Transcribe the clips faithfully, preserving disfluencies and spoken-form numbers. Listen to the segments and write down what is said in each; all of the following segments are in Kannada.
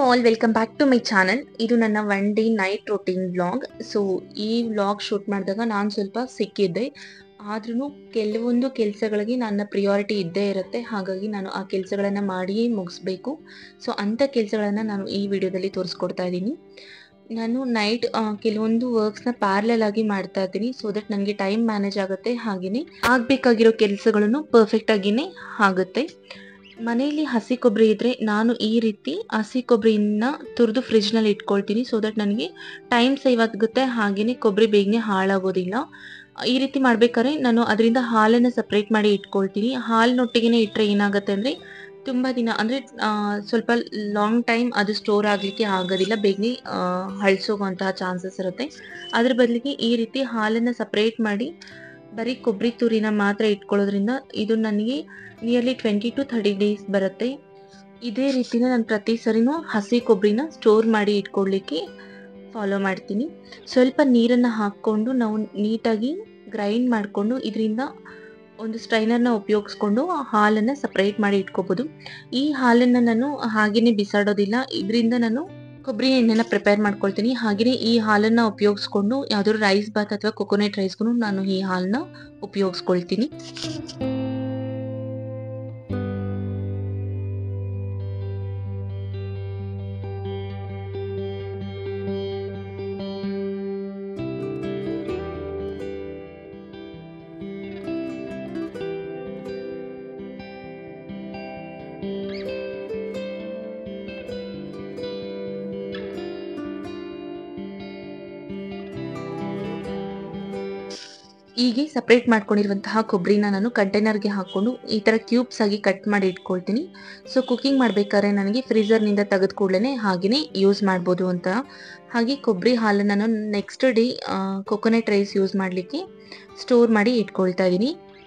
All welcome back to my channel. ಇದು ನನ್ನ one day night routine vlog. So ಈ ವ್ಲಾಗ್ ಶೂಟ್ ಮಾಡಿದಾಗ ನಾನು ಸ್ವಲ್ಪ ಸಿಕ್ಕಿದ್ದೆ, ಆದ್ರೂ ಕೆಲವೊಂದು ಕೆಲಸಗಳಿಗೆ ನನ್ನ ಪ್ರಿಯಾರಿಟಿ ಇದ್ದೇ ಇರುತ್ತೆ. ಹಾಗಾಗಿ ನಾನು ಆ ಕೆಲಸಗಳನ್ನು ಮಾಡಿಯೇ ಮುಗಿಸ್ಬೇಕು. ಸೊ ಅಂಥ ಕೆಲಸಗಳನ್ನು ನಾನು ಈ ವಿಡಿಯೋದಲ್ಲಿ ತೋರಿಸ್ಕೊಡ್ತಾ ಇದ್ದೀನಿ. ನಾನು ನೈಟ್ ಕೆಲವೊಂದು ವರ್ಕ್ಸ್ನ ಪ್ಯಾರಲಲ್ ಆಗಿ ಮಾಡ್ತಾ ಇದ್ದೀನಿ, ಸೊ ದಟ್ ನನಗೆ ಟೈಮ್ ಮ್ಯಾನೇಜ್ ಆಗುತ್ತೆ, ಹಾಗೆಯೇ ಆಗಬೇಕಾಗಿರೋ ಕೆಲಸಗಳನ್ನು ಪರ್ಫೆಕ್ಟಾಗಿಯೇ ಆಗುತ್ತೆ. ಮನೆಯಲ್ಲಿ ಹಸಿ ಕೊಬ್ಬರಿ ಇದ್ದರೆ ನಾನು ಈ ರೀತಿ ಹಸಿ ಕೊಬ್ಬರಿನ ತುರಿದು ಫ್ರಿಜ್ನಲ್ಲಿ ಇಟ್ಕೊಳ್ತೀನಿ, ಸೊ ದಟ್ ನನಗೆ ಟೈಮ್ ಸೇವ್ ಆಗುತ್ತೆ, ಹಾಗೆಯೇ ಕೊಬ್ಬರಿ ಬೇಗನೆ ಹಾಳಾಗೋದಿಲ್ಲ. ಈ ರೀತಿ ಮಾಡಬೇಕಾದ್ರೆ ನಾನು ಅದರಿಂದ ಹಾಲನ್ನು ಸಪ್ರೇಟ್ ಮಾಡಿ ಇಟ್ಕೊಳ್ತೀನಿ. ಹಾಲಿನೊಟ್ಟಿಗೆ ಇಟ್ಟರೆ ಏನಾಗುತ್ತೆ ಅಂದರೆ ತುಂಬ ದಿನ ಅಂದರೆ ಸ್ವಲ್ಪ ಲಾಂಗ್ ಟೈಮ್ ಅದು ಸ್ಟೋರ್ ಆಗಲಿಕ್ಕೆ ಆಗೋದಿಲ್ಲ, ಬೇಗನೆ ಹಳ್ಸೋಗುವಂತಹ ಚಾನ್ಸಸ್ ಇರುತ್ತೆ. ಅದ್ರ ಬದಲಿಗೆ ಈ ರೀತಿ ಹಾಲನ್ನು ಸಪ್ರೇಟ್ ಮಾಡಿ ಬರೀ ಕೊಬ್ಬರಿ ತುರಿನ ಮಾತ್ರ ಇಟ್ಕೊಳ್ಳೋದ್ರಿಂದ ಇದು ನನಗೆ nearly twenty to thirty days ಬರುತ್ತೆ. ಇದೇ ರೀತಿನ ನಾನು ಪ್ರತಿ ಸರಿನೂ ಹಸಿ ಕೊಬ್ಬರಿನ ಸ್ಟೋರ್ ಮಾಡಿ ಇಟ್ಕೊಳ್ಳಿಕ್ಕೆ ಫಾಲೋ ಮಾಡ್ತೀನಿ. ಸ್ವಲ್ಪ ನೀರನ್ನು ಹಾಕ್ಕೊಂಡು ನಾವು ನೀಟಾಗಿ ಗ್ರೈಂಡ್ ಮಾಡಿಕೊಂಡು ಇದರಿಂದ ಒಂದು ಸ್ಟ್ರೈನರ್ನ ಉಪಯೋಗಿಸ್ಕೊಂಡು ಹಾಲನ್ನು ಸಪ್ರೇಟ್ ಮಾಡಿ ಇಟ್ಕೋಬೋದು. ಈ ಹಾಲನ್ನು ನಾನು ಹಾಗೆಯೇ ಬಿಸಾಡೋದಿಲ್ಲ, ಇದರಿಂದ ನಾನು ಕೊಬ್ಬರಿ ಎಣ್ಣೆನ ಪ್ರಿಪೇರ್ ಮಾಡ್ಕೊಳ್ತೀನಿ. ಹಾಗೆಯೇ ಈ ಹಾಲನ್ನು ಉಪಯೋಗಿಸ್ಕೊಂಡು ಯಾವುದಾದ್ರು ರೈಸ್ ಬಾತ್ ಅಥವಾ ಕೊಕೊನೆಟ್ ರೈಸ್ಗೂ ನಾನು ಈ ಹಾಲನ್ನ ಉಪಯೋಗಿಸ್ಕೊಳ್ತೀನಿ. ಹೀಗೆ ಸಪ್ರೇಟ್ ಮಾಡ್ಕೊಂಡಿರುವಂತಹ ಕೊಬ್ಬರಿನ ನಾನು ಕಂಟೈನರ್ಗೆ ಹಾಕ್ಕೊಂಡು ಈ ಥರ ಕ್ಯೂಬ್ಸ್ ಆಗಿ ಕಟ್ ಮಾಡಿ ಇಟ್ಕೊಳ್ತೀನಿ. ಸೊ ಕುಕಿಂಗ್ ಮಾಡಬೇಕಾದ್ರೆ ನನಗೆ ಫ್ರೀಝರ್ನಿಂದ ತೆಗೆದು ಕೂಡಲೇ ಹಾಗೆಯೇ ಯೂಸ್ ಮಾಡ್ಬೋದು ಅಂತ. ಹಾಗೆ ಕೊಬ್ಬರಿ ಹಾಲನ್ನು ನಾನು next day coconut rice use ಮಾಡಲಿಕ್ಕೆ ಸ್ಟೋರ್ ಮಾಡಿ ಇಟ್ಕೊಳ್ತಾ ಇದ್ದೀನಿ.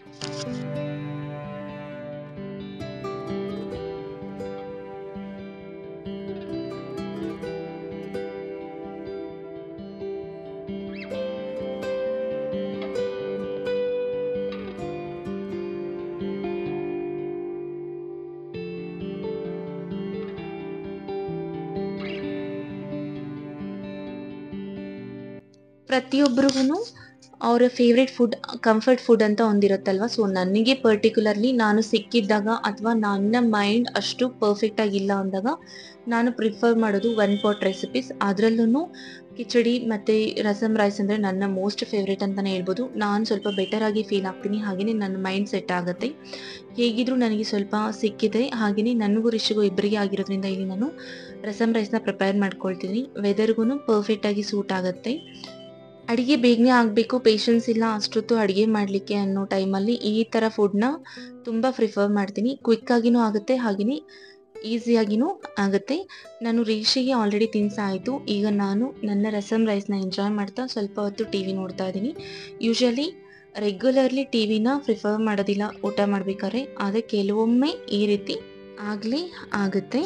ಪ್ರತಿಯೊಬ್ಬರಿಗೂ ಅವರ ಫೇವ್ರೆಟ್ ಫುಡ್ ಕಂಫರ್ಟ್ ಫುಡ್ ಅಂತ ಒಂದಿರುತ್ತಲ್ವ. ಸೊ ನನಗೆ ಪರ್ಟಿಕ್ಯುಲರ್ಲಿ ನಾನು ಸಿಕ್ಕಿದ್ದಾಗ ಅಥವಾ ನನ್ನ ಮೈಂಡ್ ಅಷ್ಟು ಪರ್ಫೆಕ್ಟ್ ಆಗಿಲ್ಲ ಅಂದಾಗ ನಾನು ಪ್ರಿಫರ್ ಮಾಡೋದು ಒನ್ ಪಾಟ್ ರೆಸಿಪೀಸ್. ಅದರಲ್ಲೂ ಕಿಚಡಿ ಮತ್ತು ರಸಮ್ ರೈಸ್ ಅಂದರೆ ನನ್ನ ಮೋಸ್ಟ್ ಫೇವ್ರೇಟ್ ಅಂತಲೇ ಹೇಳ್ಬೋದು. ನಾನು ಸ್ವಲ್ಪ ಬೆಟರ್ ಆಗಿ ಫೀಲ್ ಆಗ್ತೀನಿ, ಹಾಗೆಯೇ ನನ್ನ ಮೈಂಡ್ ಸೆಟ್ ಆಗುತ್ತೆ. ಹೇಗಿದ್ರೂ ನನಗೆ ಸ್ವಲ್ಪ ಸಿಕ್ಕಿದೆ, ಹಾಗೆಯೇ ನನಗೂ ರಿಷಿಗೂ ಇಬ್ಬರಿಗೆ ಆಗಿರೋದ್ರಿಂದ ಇಲ್ಲಿ ನಾನು ರಸಮ್ ರೈಸ್ನ ಪ್ರಿಪೇರ್ ಮಾಡ್ಕೊಳ್ತೀನಿ. ವೆದರ್ಗೂ ಪರ್ಫೆಕ್ಟಾಗಿ ಸೂಟ್ ಆಗುತ್ತೆ. ಅಡುಗೆ ಬೇಗನೆ ಆಗಬೇಕು, ಪೇಷನ್ಸ್ ಇಲ್ಲ ಅಷ್ಟೊತ್ತು ಅಡುಗೆ ಮಾಡಲಿಕ್ಕೆ ಅನ್ನೋ ಟೈಮಲ್ಲಿ ಈ ಥರ ಫುಡ್ನ ತುಂಬ ಪ್ರಿಫರ್ ಮಾಡ್ತೀನಿ. ಕ್ವಿಕ್ಕಾಗಿನೂ ಆಗುತ್ತೆ, ಹಾಗೆಯೇ ಈಸಿಯಾಗಿನೂ ಆಗುತ್ತೆ. ನಾನು ರಿಷಿಗೆ ಆಲ್ರೆಡಿ ತಿನ್ಸಾಯಿತು. ಈಗ ನಾನು ನನ್ನ ರಸಮ್ ರೈಸ್ನ ಎಂಜಾಯ್ ಮಾಡ್ತಾ ಸ್ವಲ್ಪ ಹೊತ್ತು ಟಿ ವಿ ನೋಡ್ತಾ ಇದ್ದೀನಿ. ಯೂಶಲಿ ರೆಗ್ಯುಲರ್ಲಿ ಟಿ ವಿನ ಪ್ರಿಫರ್ ಮಾಡೋದಿಲ್ಲ ಊಟ ಮಾಡಬೇಕಾದ್ರೆ, ಆದರೆ ಕೆಲವೊಮ್ಮೆ ಈ ರೀತಿ ಆಗಲೇ ಆಗುತ್ತೆ.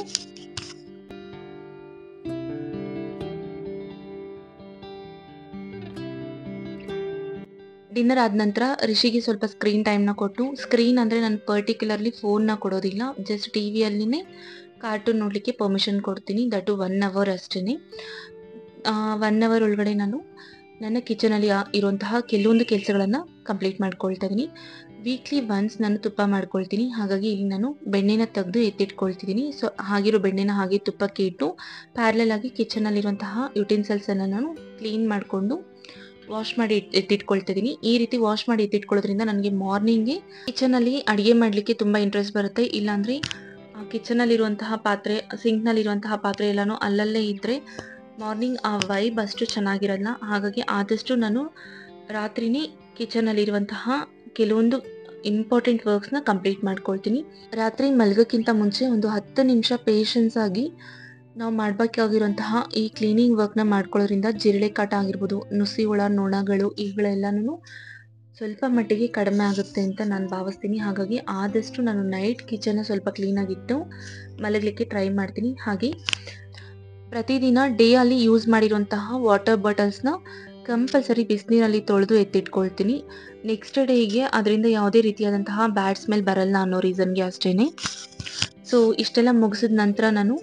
ಡಿನ್ನರ್ ಆದ ನಂತರ ರಿಷಿಗೆ ಸ್ವಲ್ಪ ಸ್ಕ್ರೀನ್ ಟೈಮ್ನ ಕೊಟ್ಟು, ಸ್ಕ್ರೀನ್ ಅಂದರೆ ನಾನು ಪರ್ಟಿಕ್ಯುಲರ್ಲಿ ಫೋನ್ನ ಕೊಡೋದಿಲ್ಲ, ಜಸ್ಟ್ ಟಿ ವಿಯಲ್ಲಿನೇ ಕಾರ್ಟೂನ್ ನೋಡಲಿಕ್ಕೆ ಪರ್ಮಿಷನ್ ಕೊಡ್ತೀನಿ. ದಟ್ಟು ಒನ್ ಅವರ್ ಅಷ್ಟೇ. ಒನ್ ಅವರ್ ಒಳಗಡೆ ನಾನು ನನ್ನ ಕಿಚನಲ್ಲಿ ಇರುವಂತಹ ಕೆಲವೊಂದು ಕೆಲಸಗಳನ್ನು ಕಂಪ್ಲೀಟ್ ಮಾಡ್ಕೊಳ್ತಾ ಇದ್ದೀನಿ. ವೀಕ್ಲಿ ಒನ್ಸ್ ನಾನು ತುಪ್ಪ ಮಾಡ್ಕೊಳ್ತೀನಿ, ಹಾಗಾಗಿ ಇಲ್ಲಿ ನಾನು ಬೆಣ್ಣೆನ ತೆಗೆದು ಎತ್ತಿಟ್ಕೊಳ್ತಿದ್ದೀನಿ. ಸೊ ಹಾಗಿರೋ ಬೆಣ್ಣೆನ ಹಾಗೆ ತುಪ್ಪಕ್ಕೆ ಇಟ್ಟು ಪ್ಯಾರಲಲ್ ಆಗಿ ಕಿಚನಲ್ಲಿರುವಂತಹ ಯುಟೆನ್ಸಿಲ್ಸನ್ನು ನಾನು ಕ್ಲೀನ್ ಮಾಡಿಕೊಂಡು ವಾಶ್ ಮಾಡಿ ಎತ್ತಿಟ್ಕೊಳ್ತಿದ್ದೀನಿ. ಈ ರೀತಿ ವಾಶ್ ಮಾಡಿ ಎತ್ತಿಟ್ಕೊಳ್ಳೋದ್ರಿಂದ ನನಗೆ ಮಾರ್ನಿಂಗ್ಗೆ ಕಿಚನಲ್ಲಿ ಅಡುಗೆ ಮಾಡಲಿಕ್ಕೆ ತುಂಬ ಇಂಟ್ರೆಸ್ಟ್ ಬರುತ್ತೆ. ಇಲ್ಲಾಂದರೆ ಕಿಚನಲ್ಲಿರುವಂತಹ ಪಾತ್ರೆ, ಸಿಂಕ್ನಲ್ಲಿರುವಂತಹ ಪಾತ್ರೆ ಎಲ್ಲನೂ ಅಲ್ಲಲ್ಲೇ ಇದ್ದರೆ ಮಾರ್ನಿಂಗ್ ಆ ವೈಬ್ ಅಷ್ಟು ಚೆನ್ನಾಗಿರಲ್ಲ. ಹಾಗಾಗಿ ಆದಷ್ಟು ನಾನು ರಾತ್ರಿನೇ ಕಿಚನಲ್ಲಿರುವಂತಹ ಕೆಲವೊಂದು ಇಂಪಾರ್ಟೆಂಟ್ ವರ್ಕ್ಸ್ನ ಕಂಪ್ಲೀಟ್ ಮಾಡ್ಕೊಳ್ತೀನಿ. ರಾತ್ರಿ ಮಲಗೋಕ್ಕಿಂತ ಮುಂಚೆ ಒಂದು ಹತ್ತು ನಿಮಿಷ ಪೇಷನ್ಸ್ ಆಗಿ ನಾವು ಮಾಡಬೇಕಾಗಿರುವಂತಹ ಈ ಕ್ಲೀನಿಂಗ್ ವರ್ಕ್ನ ಮಾಡ್ಕೊಳ್ಳೋದ್ರಿಂದ ಜಿರಳೆ ಕಾಟ ಆಗಿರ್ಬೋದು, ನುಸಿ ಹುಳ, ನೊಣಗಳು ಇವುಗಳೆಲ್ಲನೂ ಸ್ವಲ್ಪ ಮಟ್ಟಿಗೆ ಕಡಿಮೆ ಆಗುತ್ತೆ ಅಂತ ನಾನು ಭಾವಿಸ್ತೀನಿ. ಹಾಗಾಗಿ ಆದಷ್ಟು ನಾನು ನೈಟ್ ಕಿಚನ್ನ ಸ್ವಲ್ಪ ಕ್ಲೀನಾಗಿಟ್ಟು ಮಲಗಲಿಕ್ಕೆ ಟ್ರೈ ಮಾಡ್ತೀನಿ. ಹಾಗೆ ಪ್ರತಿದಿನ ಡೇ ಅಲ್ಲಿ ಯೂಸ್ ಮಾಡಿರುವಂತಹ ವಾಟರ್ ಬಾಟಲ್ಸ್ನ ಕಂಪಲ್ಸರಿ ಬಿಸಿನೀರಲ್ಲಿ ತೊಳೆದು ಎತ್ತಿಟ್ಕೊಳ್ತೀನಿ. ನೆಕ್ಸ್ಟ್ ಡೇಗೆ ಅದರಿಂದ ಯಾವುದೇ ರೀತಿಯಾದಂತಹ ಬ್ಯಾಡ್ ಸ್ಮೆಲ್ ಬರಲ್ಲ ಅನ್ನೋ ರೀಸನ್ಗೆ ಅಷ್ಟೇ. ಸೊ ಇಷ್ಟೆಲ್ಲ ಮುಗಿಸಿದ ನಂತರ ನಾನು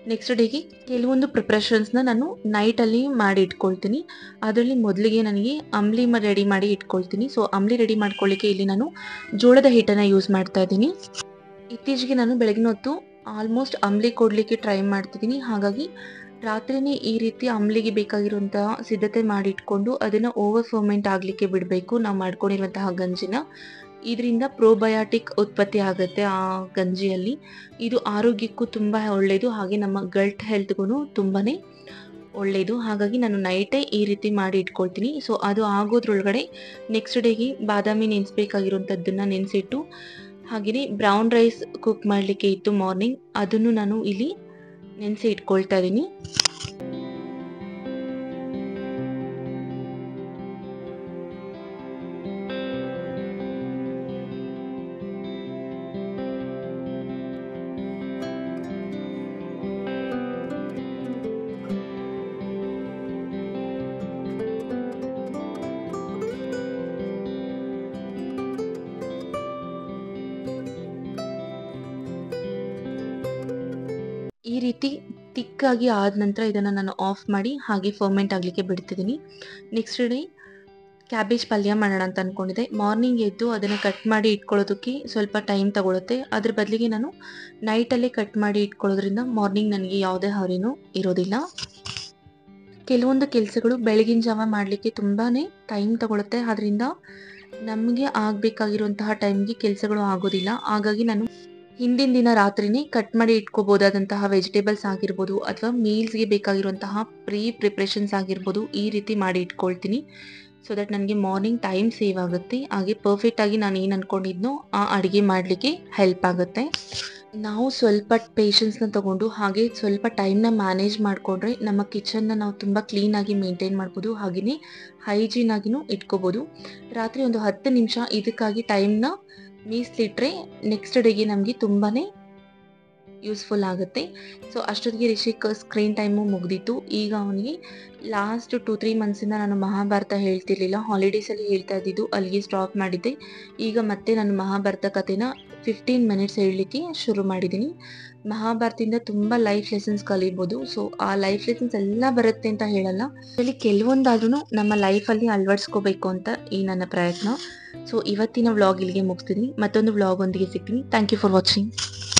ನೆಕ್ಸ್ಟ್ ಡೇಗೆ ಕೆಲವೊಂದು ಪ್ರಿಪ್ರೇಷನ್ಸ್ನ ನಾನು ನೈಟಲ್ಲಿ ಮಾಡಿ ಇಟ್ಕೊಳ್ತೀನಿ. ಅದರಲ್ಲಿ ಮೊದಲಿಗೆ ನನಗೆ ಅಂಬ್ಲಿ ಮ ರೆಡಿ ಮಾಡಿ ಇಟ್ಕೊಳ್ತೀನಿ. ಸೊ ಅಂಬ್ಲಿ ರೆಡಿ ಮಾಡ್ಕೊಳ್ಳಿಕ್ಕೆ ಇಲ್ಲಿ ನಾನು ಜೋಳದ ಹಿಟ್ಟನ್ನು ಯೂಸ್ ಮಾಡ್ತಾ ಇದ್ದೀನಿ. ಇತ್ತೀಚೆಗೆ ನಾನು ಬೆಳಗಿನ ಹೊತ್ತು ಆಲ್ಮೋಸ್ಟ್ ಅಂಬ್ಲಿ ಕೊಡಲಿಕ್ಕೆ ಟ್ರೈ ಮಾಡ್ತಿದ್ದೀನಿ. ಹಾಗಾಗಿ ರಾತ್ರಿನೇ ಈ ರೀತಿ ಅಂಬ್ಲಿಗೆ ಬೇಕಾಗಿರುವಂತಹ ಸಿದ್ಧತೆ ಮಾಡಿ ಇಟ್ಕೊಂಡು ಅದನ್ನು ಓವರ್ ಫರ್ಮೆಂಟ್ ಆಗಲಿಕ್ಕೆ ಬಿಡಬೇಕು ನಾವು ಮಾಡ್ಕೊಂಡಿರುವಂತಹ ಗಂಜಿನ. ಇದರಿಂದ ಪ್ರೋಬಯಾಟಿಕ್ ಉತ್ಪತ್ತಿ ಆಗುತ್ತೆ ಆ ಗಂಜಿಯಲ್ಲಿ. ಇದು ಆರೋಗ್ಯಕ್ಕೂ ತುಂಬ ಒಳ್ಳೆಯದು, ಹಾಗೆ ನಮ್ಮ ಗಟ್ ಹೆಲ್ತ್ಗೂ ತುಂಬಾ ಒಳ್ಳೆಯದು. ಹಾಗಾಗಿ ನಾನು ನೈಟೇ ಈ ರೀತಿ ಮಾಡಿ ಇಟ್ಕೊಳ್ತೀನಿ. ಸೊ ಅದು ಆಗೋದ್ರೊಳಗಡೆ ನೆಕ್ಸ್ಟ್ ಡೇಗೆ ಬಾದಾಮಿ ನೆನೆಸ್ಬೇಕಾಗಿರುವಂಥದ್ದನ್ನು ನೆನೆಸಿಟ್ಟು, ಹಾಗೆಯೇ ಬ್ರೌನ್ ರೈಸ್ ಕುಕ್ ಮಾಡಲಿಕ್ಕೆ ಇತ್ತು ಮಾರ್ನಿಂಗ್, ಅದನ್ನು ನಾನು ಇಲ್ಲಿ ನೆನೆಸಿ ಇಟ್ಕೊಳ್ತಾ ಇದ್ದೀನಿ. ಈ ರೀತಿ ತಿಕ್ಕಾಗಿ ಆದ ನಂತರ ಇದನ್ನು ನಾನು ಆಫ್ ಮಾಡಿ ಹಾಗೆ ಫರ್ಮೆಂಟ್ ಆಗಲಿಕ್ಕೆ ಬಿಡ್ತಿದ್ದೀನಿ. ನೆಕ್ಸ್ಟ್ ಡೇ ಕ್ಯಾಬೇಜ್ ಪಲ್ಯ ಮಾಡೋಣ ಅಂತ ಅಂದ್ಕೊಂಡಿದ್ದೆ. ಮಾರ್ನಿಂಗ್ ಎದ್ದು ಅದನ್ನು ಕಟ್ ಮಾಡಿ ಇಟ್ಕೊಳ್ಳೋದಕ್ಕೆ ಸ್ವಲ್ಪ ಟೈಮ್ ತಗೊಳುತ್ತೆ. ಅದ್ರ ಬದಲಿಗೆ ನಾನು ನೈಟಲ್ಲೇ ಕಟ್ ಮಾಡಿ ಇಟ್ಕೊಳ್ಳೋದ್ರಿಂದ ಮಾರ್ನಿಂಗ್ ನನಗೆ ಯಾವುದೇ ಹರಿನೂ ಇರೋದಿಲ್ಲ. ಕೆಲವೊಂದು ಕೆಲಸಗಳು ಬೆಳಗಿನ ಜಾವ ಮಾಡಲಿಕ್ಕೆ ತುಂಬಾ ಟೈಮ್ ತಗೊಳುತ್ತೆ. ಅದರಿಂದ ನಮಗೆ ಆಗಬೇಕಾಗಿರುವಂತಹ ಟೈಮ್ಗೆ ಕೆಲಸಗಳು ಆಗೋದಿಲ್ಲ. ಹಾಗಾಗಿ ನಾನು ಹಿಂದಿನ ದಿನ ರಾತ್ರಿನೇ ಕಟ್ ಮಾಡಿ ಇಟ್ಕೋಬೋದಾದಂತಹ ವೆಜಿಟೇಬಲ್ಸ್ ಆಗಿರ್ಬೋದು ಅಥವಾ ಮೀಲ್ಸ್ಗೆ ಬೇಕಾಗಿರುವಂತಹ ಪ್ರೀ ಪ್ರಿಪ್ರೇಷನ್ಸ್ ಆಗಿರ್ಬೋದು ಈ ರೀತಿ ಮಾಡಿ ಇಟ್ಕೊಳ್ತೀನಿ. ಸೊ ದಟ್ ನನಗೆ ಮಾರ್ನಿಂಗ್ ಟೈಮ್ ಸೇವ್ ಆಗುತ್ತೆ, ಹಾಗೆ ಪರ್ಫೆಕ್ಟಾಗಿ ನಾನು ಏನು ಅಂದ್ಕೊಂಡಿದ್ನೋ ಆ ಅಡುಗೆ ಮಾಡಲಿಕ್ಕೆ ಹೆಲ್ಪ್ ಆಗುತ್ತೆ. ನಾವು ಸ್ವಲ್ಪ ಪೇಷನ್ಸ್ನ ತಗೊಂಡು ಹಾಗೆ ಸ್ವಲ್ಪ ಟೈಮ್ನ ಮ್ಯಾನೇಜ್ ಮಾಡಿಕೊಂಡ್ರೆ ನಮ್ಮ ಕಿಚನ್ನ ನಾವು ತುಂಬ ಕ್ಲೀನಾಗಿ ಮೇಂಟೈನ್ ಮಾಡ್ಬೋದು, ಹಾಗೆಯೇ ಹೈಜೀನ್ ಆಗಿನೂ ಇಟ್ಕೋಬೋದು. ರಾತ್ರಿ ಒಂದು ಹತ್ತು ನಿಮಿಷ ಇದಕ್ಕಾಗಿ ಟೈಮ್ನ ಮೀಸಲಿಟ್ರೆ ನೆಕ್ಸ್ಟ್ ಡೇಗೆ ನಮಗೆ ತುಂಬಾ ಯೂಸ್ಫುಲ್ ಆಗುತ್ತೆ. ಸೊ ಅಷ್ಟೊತ್ತಿಗೆ ರಿಷಿಕ್ ಸ್ಕ್ರೀನ್ ಟೈಮು ಮುಗಿದಿತ್ತು. ಈಗ ಅವನಿಗೆ ಲಾಸ್ಟ್ ಟು ತ್ರೀ ಮಂತ್ಸಿಂದ ನಾನು ಮಹಾಭಾರತ ಹೇಳ್ತಿರ್ಲಿಲ್ಲ, ಹಾಲಿಡೇಸಲ್ಲಿ ಹೇಳ್ತಾ ಇದ್ದಿದ್ದು, ಅಲ್ಲಿಗೆ ಸ್ಟಾಪ್ ಮಾಡಿದ್ದೆ. ಈಗ ಮತ್ತೆ ನಾನು ಮಹಾಭಾರತ ಕಥೆನ ಫಿಫ್ಟೀನ್ ಮಿನಿಟ್ಸ್ ಹೇಳಲಿಕ್ಕೆ ಶುರು ಮಾಡಿದ್ದೀನಿ. ಮಹಾಭಾರತದಿಂದ ತುಂಬ ಲೈಫ್ ಲೆಸನ್ಸ್ ಕಲಿಬೋದು. ಸೊ ಆ ಲೈಫ್ ಲೆಸನ್ಸ್ ಎಲ್ಲ ಬರುತ್ತೆ ಅಂತ ಹೇಳಲ್ಲ, ಅದರಲ್ಲಿ ಕೆಲವೊಂದಾದ್ರೂ ನಮ್ಮ ಲೈಫಲ್ಲಿ ಅಳವಡಿಸ್ಕೋಬೇಕು ಅಂತ ಈ ನನ್ನ ಪ್ರಯತ್ನ. ಸೊ ಇವತ್ತಿನ ವ್ಲಾಗ್ ಇಲ್ಲಿಗೆ ಮುಗಿಸ್ತೀನಿ. ಮತ್ತೊಂದು ವ್ಲಾಗ್ ಒಂದಿಗೆ ಸಿಗ್ತೀನಿ. Thank you for watching.